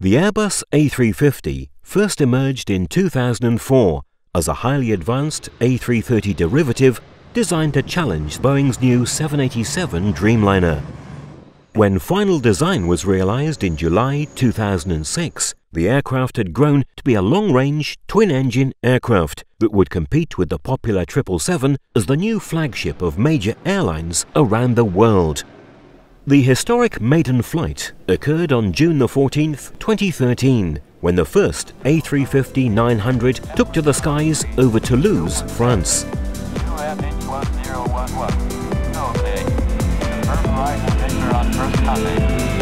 The Airbus A350 first emerged in 2004 as a highly advanced A330 derivative designed to challenge Boeing's new 787 Dreamliner. When final design was realized in July 2006, the aircraft had grown to be a long-range, twin-engine aircraft that would compete with the popular 777 as the new flagship of major airlines around the world. The historic maiden flight occurred on June 14, 2013, when the first A350-900 took to the skies over Toulouse, France. Okay. Confirm rise and enter on first contact.